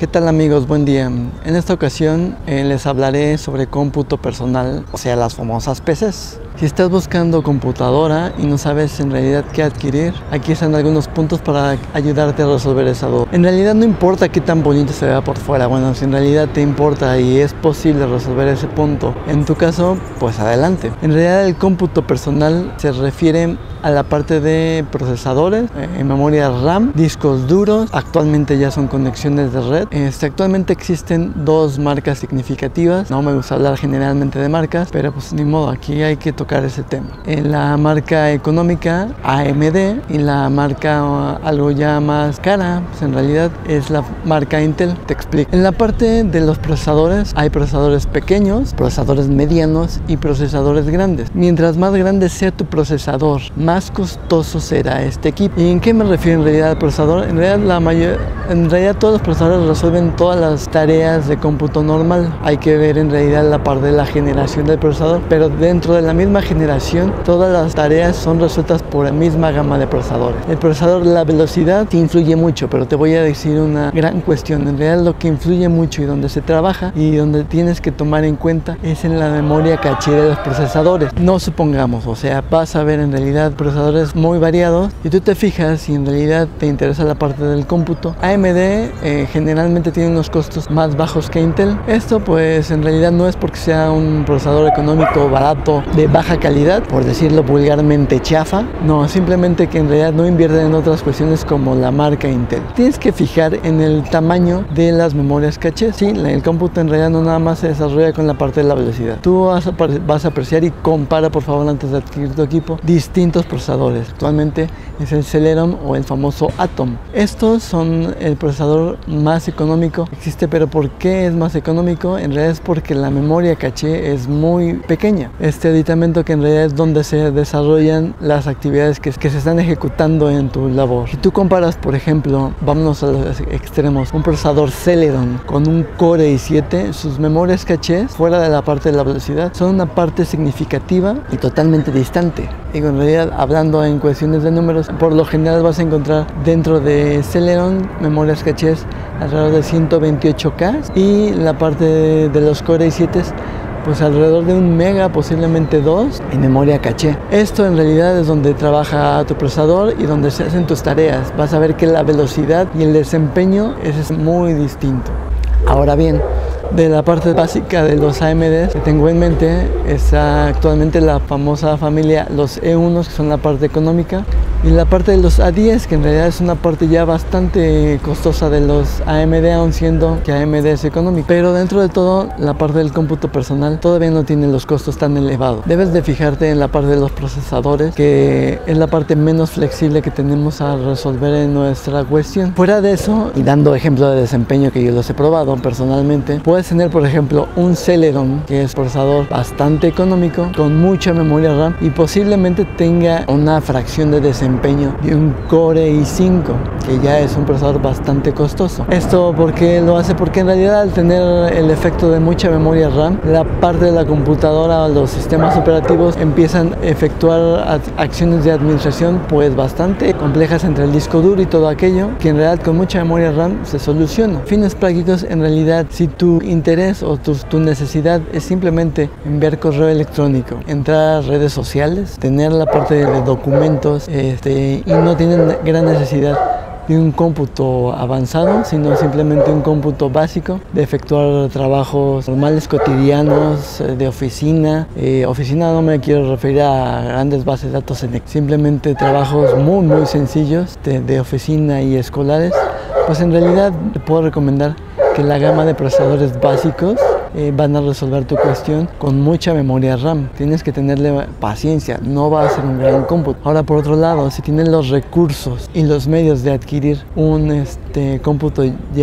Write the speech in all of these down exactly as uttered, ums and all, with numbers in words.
¿Qué tal amigos? Buen día. En esta ocasión eh, les hablaré sobre cómputo personal, o sea, las famosas P Cs. Si estás buscando computadora y no sabes en realidad qué adquirir, aquí están algunos puntos para ayudarte a resolver esa duda. En realidad no importa qué tan bonito se vea por fuera, bueno, si en realidad te importa y es posible resolver ese punto, en tu caso, pues adelante. En realidad el cómputo personal se refiere a la parte de procesadores, eh, memoria RAM, discos duros, actualmente ya son conexiones de red. Este, actualmente existen dos marcas significativas, no me gusta hablar generalmente de marcas, pero pues ni modo, aquí hay que tocar ese tema. En la marca económica A M D y la marca uh, algo ya más cara, pues en realidad es la marca Intel. Te explico. En la parte de los procesadores hay procesadores pequeños, procesadores medianos y procesadores grandes. Mientras más grande sea tu procesador, más más costoso será este equipo. ¿Y en qué me refiero en realidad al procesador? En realidad, la mayor, en realidad todos los procesadores resuelven todas las tareas de cómputo normal. Hay que ver en realidad la parte de la generación del procesador, pero dentro de la misma generación todas las tareas son resueltas por la misma gama de procesadores. El procesador, la velocidad sí influye mucho, pero te voy a decir una gran cuestión. En realidad lo que influye mucho y donde se trabaja y donde tienes que tomar en cuenta es en la memoria caché de los procesadores. No supongamos, o sea, vas a ver en realidad procesadores muy variados y tú te fijas si en realidad te interesa la parte del cómputo. A M D eh, generalmente tiene unos costos más bajos que Intel. Esto pues en realidad no es porque sea un procesador económico barato de baja calidad, por decirlo vulgarmente chafa, no, simplemente que en realidad no invierten en otras cuestiones como la marca Intel. Tienes que fijar en el tamaño de las memorias caché. Sí, el cómputo en realidad no nada más se desarrolla con la parte de la velocidad. Tú vas a, vas a apreciar y compara por favor antes de adquirir tu equipo distintos procesadores. Actualmente es el Celeron o el famoso Atom. Estos son el procesador más económico que existe, pero ¿por qué es más económico? En realidad es porque la memoria caché es muy pequeña. Este aditamento que en realidad es donde se desarrollan las actividades que, que se están ejecutando en tu labor. Si tú comparas, por ejemplo, vámonos a los extremos, un procesador Celeron con un Core i siete, sus memorias caché, fuera de la parte de la velocidad, son una parte significativa y totalmente distante. Y en realidad, hablando en cuestiones de números, por lo general vas a encontrar dentro de Celeron memorias cachés alrededor de ciento veintiocho K y la parte de, de los Core i siete pues alrededor de un mega, posiblemente dos, en memoria caché. Esto en realidad es donde trabaja tu procesador y donde se hacen tus tareas. Vas a ver que la velocidad y el desempeño es muy distinto. Ahora bien, de la parte básica de los A M D que tengo en mente está actualmente la famosa familia los E uno, que son la parte económica, y la parte de los A diez, que en realidad es una parte ya bastante costosa de los A M D, aun siendo que A M D es económico. Pero dentro de todo, la parte del cómputo personal todavía no tiene los costos tan elevados. Debes de fijarte en la parte de los procesadores, que es la parte menos flexible que tenemos a resolver en nuestra cuestión. Fuera de eso, y dando ejemplo de desempeño que yo los he probado personalmente, puedes tener por ejemplo un Celeron, que es procesador bastante económico con mucha memoria RAM y posiblemente tenga una fracción de desempeño de un Core i cinco, que ya es un procesador bastante costoso. Esto porque lo hace porque en realidad al tener el efecto de mucha memoria RAM, la parte de la computadora, los sistemas operativos empiezan a efectuar acciones de administración pues bastante complejas entre el disco duro y todo aquello, que en realidad con mucha memoria RAM se soluciona. Fines prácticos, en realidad si tu interés o tu, tu necesidad es simplemente enviar correo electrónico, entrar a redes sociales, tener la parte de documentos este, y no tienen gran necesidad de un cómputo avanzado, sino simplemente un cómputo básico de efectuar trabajos normales, cotidianos, de oficina. Eh, oficina no me quiero referir a grandes bases de datos, en simplemente trabajos muy muy sencillos de, de oficina y escolares. Pues en realidad te puedo recomendar que la gama de procesadores básicos eh, van a resolver tu cuestión con mucha memoria RAM. Tienes que tenerle paciencia, no va a ser un gran cómputo. Ahora por otro lado, si tienes los recursos y los medios de adquirir un este, cómputo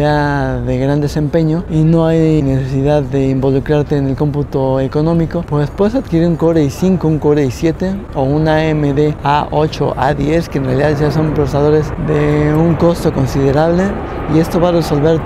ya de gran desempeño y no hay necesidad de involucrarte en el cómputo económico, pues puedes adquirir un Core i cinco, un Core i siete o un A M D A ocho, A diez, que en realidad ya son procesadores de un costo considerable, y esto va a resolver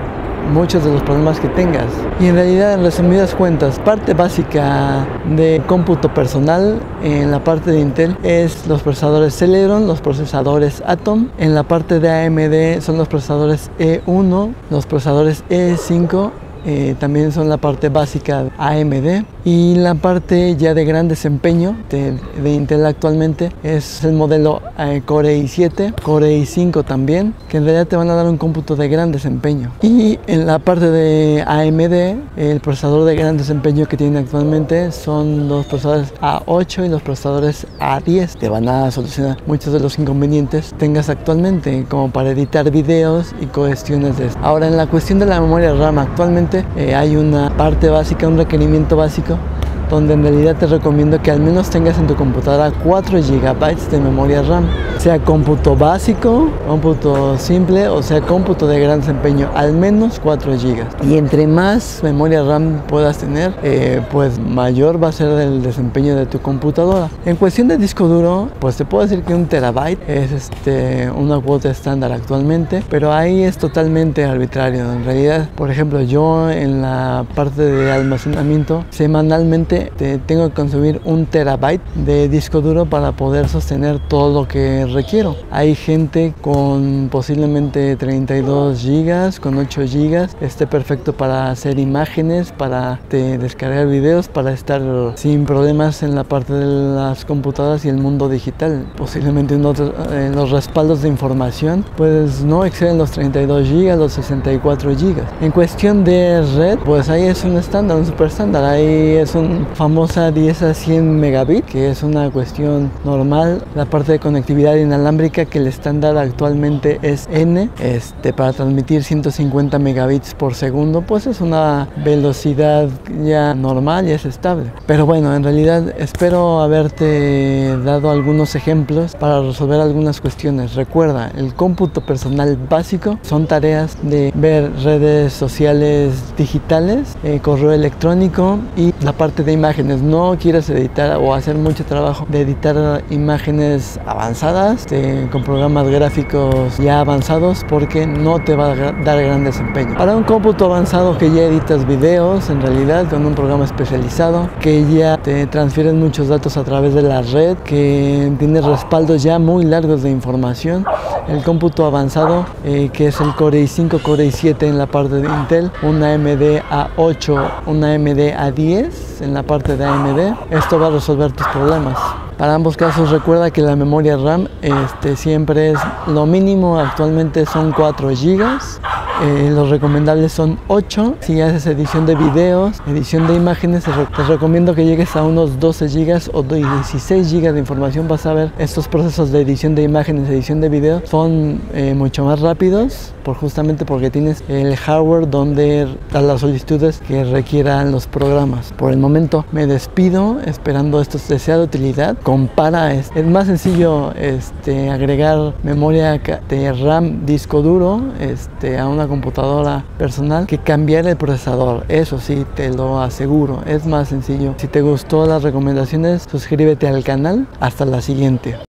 muchos de los problemas que tengas. Y en realidad, en resumidas cuentas, parte básica de cómputo personal en la parte de Intel es los procesadores Celeron, los procesadores Atom. En la parte de A M D son los procesadores E uno, los procesadores E cinco. Eh, también son la parte básica de A M D, y la parte ya de gran desempeño de, de Intel actualmente es el modelo eh, Core i siete, Core i cinco también, que en realidad te van a dar un cómputo de gran desempeño. Y en la parte de A M D, el procesador de gran desempeño que tienen actualmente son los procesadores A ocho y los procesadores A diez. Te van a solucionar muchos de los inconvenientes que tengas actualmente, como para editar videos y cuestiones de eso. Ahora, en la cuestión de la memoria RAM, actualmente Eh, hay una parte básica, un requerimiento básico, donde en realidad te recomiendo que al menos tengas en tu computadora cuatro gigabytes de memoria RAM, sea cómputo básico, cómputo simple o sea cómputo de gran desempeño, al menos cuatro gigas. Y entre más memoria RAM puedas tener, eh, pues mayor va a ser el desempeño de tu computadora. En cuestión de disco duro, pues te puedo decir que un terabyte es este, una cuota estándar actualmente, pero ahí es totalmente arbitrario. En realidad, por ejemplo, yo en la parte de almacenamiento, semanalmente Te tengo que consumir un terabyte de disco duro para poder sostener todo lo que requiero. Hay gente con posiblemente treinta y dos gigas, con ocho gigas, esté perfecto para hacer imágenes, para te, descargar videos, para estar sin problemas en la parte de las computadoras y el mundo digital. Posiblemente en otro, eh, los respaldos de información pues no exceden los treinta y dos gigas, los sesenta y cuatro gigas. En cuestión de red, pues ahí es un estándar, un super estándar, ahí es un famosa diez a cien megabits, que es una cuestión normal. La parte de conectividad inalámbrica, que el estándar actualmente es N, este, para transmitir ciento cincuenta megabits por segundo, pues es una velocidad ya normal y es estable. Pero bueno, en realidad espero haberte dado algunos ejemplos para resolver algunas cuestiones. Recuerda, el cómputo personal básico son tareas de ver redes sociales digitales, eh, correo electrónico y la parte de imágenes. No quieras editar o hacer mucho trabajo de editar imágenes avanzadas de, con programas gráficos ya avanzados, porque no te va a dar gran desempeño. Para un cómputo avanzado, que ya editas videos en realidad con un programa especializado, que ya te transfieren muchos datos a través de la red, que tiene respaldos ya muy largos de información, el cómputo avanzado eh, que es el Core i cinco, Core i siete en la parte de Intel, una A M D A ocho, una A M D A diez en la parte de A M D, esto va a resolver tus problemas. Para ambos casos recuerda que la memoria RAM este, siempre es lo mínimo, actualmente son cuatro gigas. Eh, los recomendables son ocho. Si haces edición de videos, edición de imágenes, te, re te recomiendo que llegues a unos doce gigas o dieciséis gigas de información. Vas a ver, estos procesos de edición de imágenes, edición de videos son eh, mucho más rápidos, por justamente porque tienes el hardware donde dar las solicitudes que requieran los programas. Por el momento me despido esperando esto te sea de utilidad. Compara, es, es más sencillo este, agregar memoria de RAM, disco duro este, a una computadora personal que cambiar el procesador. Eso sí, te lo aseguro, es más sencillo. Si te gustó las recomendaciones, suscríbete al canal. Hasta la siguiente.